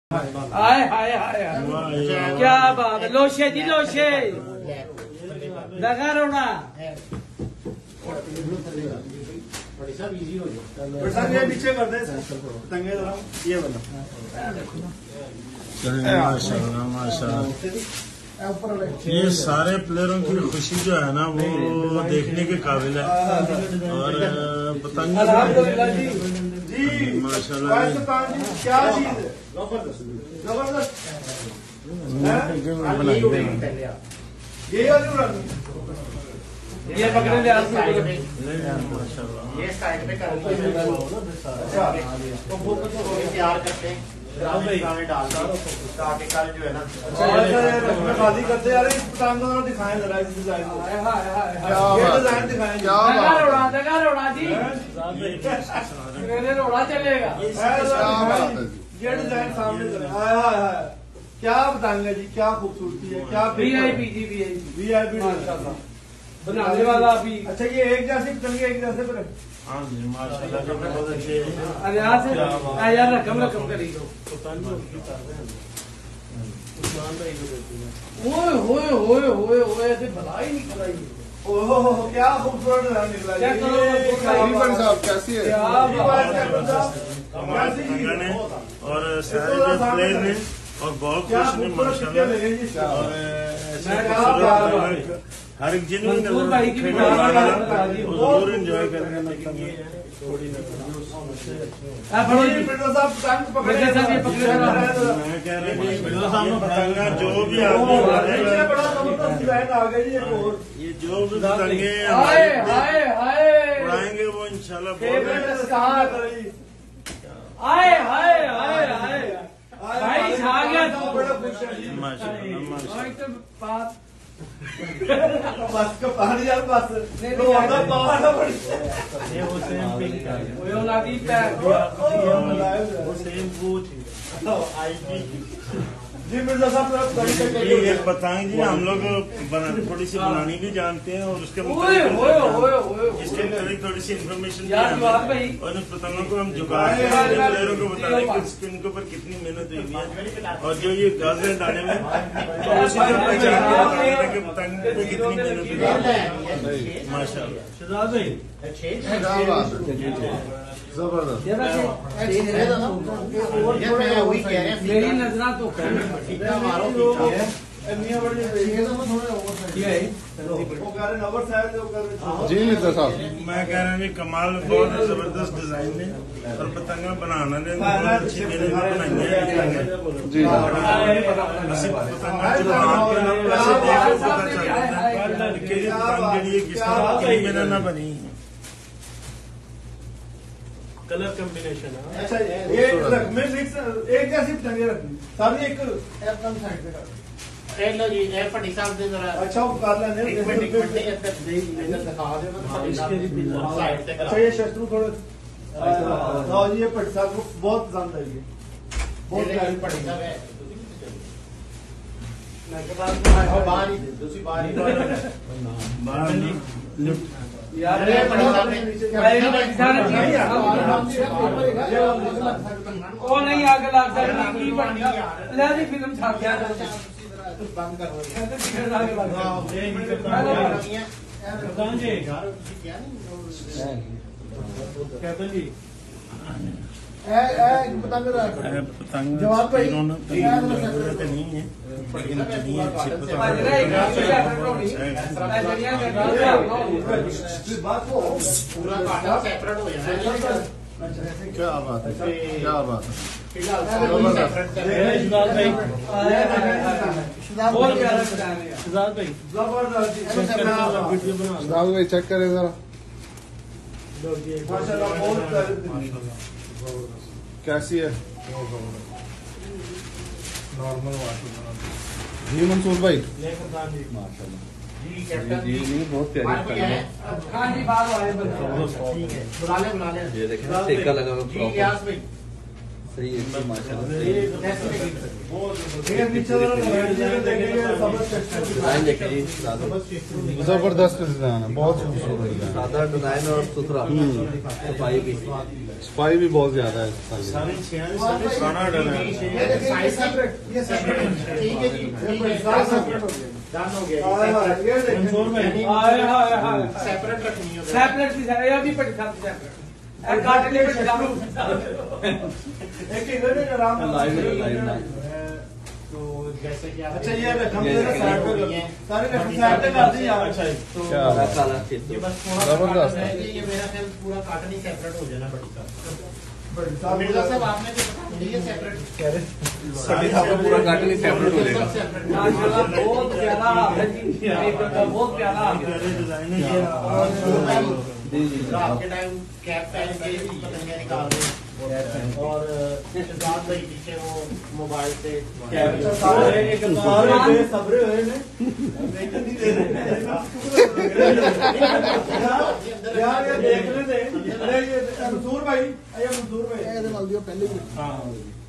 हाय हाय हाय क्या बात है। लोशे जी लोशे लगा रोना नीचे कर दे तंगे ये वाला। माशाल्लाह माशाल्लाह। ये सारे प्लेयरों की खुशी जो है ना वो देखने के काबिल है। और पतंग जी माशाल्लाह क्या चीज है जबरदस्त ये ये पकड़े ले ये साइड पे कर तैयार करते हैं डालते ताकि कल जो है ना शादी करते यार इस पतंग को दिखाएं जरा इस डिजाइन को। ये डिजाइन दिखाएं दगा रोड़ा जी मेरे रोड़ा चलेगा। ये डिजाइन सामने क्या बताएंगे जी क्या खूबसूरती है क्या वीआईपी जी वीआईपी बनाने वाला अभी। अच्छा ये एक जैसे पतंगे एक जैसे पर हाँ जी माशाल्लाह बहुत अच्छे। अरे यहाँ से यार रकम करी दो। ओए होए होए होए होए ऐसे भलाई नहीं कराई। ओहो क्या खूबसूरत डिजाइन निकला। साहब कैसी है? और सारे जो प्लेयर ने और बहुत खुश ने माशाल्लाह। और हर एक जिन्होंने जरूर एंजॉय करेंगे। मैं कह रहा हूँ जो भी आदमी ये जो भी पतंगे उड़ाएंगे वो इंशाल्लाह आए हाय हाय हाय भाई छा गया तो माशाल्लाह। बस का पानी यार बस जी मिर्जा साहब ये पतंग जी हम लोग थोड़ी सी बनानी भी जानते हैं और उसके इसके थोड़ी सी इन्फॉर्मेशन और उन पतंगों को हम जुगाड़ प्लेयरों को बताने की इनके ऊपर कितनी मेहनत हुई है और जो ये गाजर डाले में तो उसी से पहचान कि पतंग पे कितनी मेहनत हुई है माशाल्लाह। जबरदस्त। मेरी नजरा तो जी मिर्जा साहब मैं कह रहा हूँ कमाल बहुत जबरदस्त डिजाइन है और पतंगा बनाना ने बहुत अच्छी मेहनत बनाई है जी किस तरह मेहनत ना बनी। कलर कॉम्बिनेशन है। अच्छा ये मिक्स एक जैसी पतंगे रखनी सारी एक साइड पे कर लो जी ए पट्टी साहब दे जरा। अच्छा वो कर लेने एक मिनट इधर दिखा दे साइड से अच्छा ये शत्रु थोड़े हाँ जी ये पट्टी साहब को बहुत पसंद आई है बहुत प्यारी पट्टी साहब है बाहर ही दूसरी बाहर ही यार वो नहीं आगे लग सकती फिल्म छाप गया बंद कर पतंग जवाब भाई नहीं है पूरा काटा सेपरेट हो जाना है। क्या बात है क्या बात है। सिद्धार्थ भाई चेक करें जरा कैसी है नॉर्मल जी मंसूर भाई माशाल्लाह जी नहीं बहुत प्यारी है। हाँ जी बाल वाले बुला ले ये देखें टिक्का लगा हुआ जी यास भाई सही है माशाल्लाह ठीक है नीचे वाला डिजाइन देखेंगे डिजाइन देखिए जबरदस्त डिजाइन है, बहुत खूबसूरत डिजाइन, सादा डिजाइन और सुथरा, सफाई भी बहुत ज्यादा है। सारे 46 पुराना डला है। ये सेपरेट ठीक है जी, डन हो गया। ये मंसूर भाई हाय हाय हाय सेपरेट रखनी है, सेपरेट भी है, ये भी पड़ी था सेपरेट ए काट ले पड़ी था एक ही गड़े आराम लाइव तो जैसे कि आप अच्छा ये रकम मेरे साइड पे सारे रकम साइड पे कर दी यार। अच्छा तो क्या काला ये बस थोड़ा जबरदस्त है। ये मेरा ख्याल पूरा काटन ही सेपरेट हो जाना बड़ी का। बड़ी मिर्जा साहब आपने जो बता दिया सेपरेट पूरा काटन ही सेपरेट हो जाएगा। माशाल्लाह बहुत प्यारा है जी, बहुत प्यारा है। डिजाइन है ये। जी जी आपके टाइम कैप पहन के पतंगे निकाल रहे हैं और शहजाद भाई पीछे वो मोबाइल से सारे एक सारे बेसब्रे हुए ने वेतन नहीं दे रहे यार ये देख ले दे। अरे ये मंसूर भाई, ये मंसूर भाई पहले हाँ